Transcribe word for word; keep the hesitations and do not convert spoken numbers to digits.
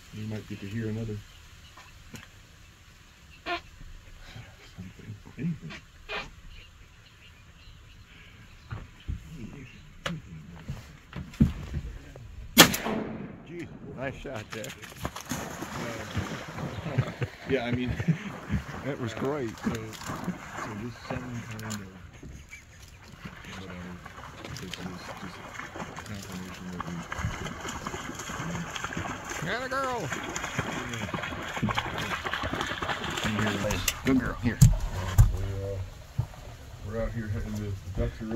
You might get to hear another something, anything. Geez, nice shot there. Yeah, I mean, that was great. So, so this some kind of whatever. It's just, just confirmation that we. Got a girl. Yeah. Good girl. Here. We're, uh, we're out here heading to Ducks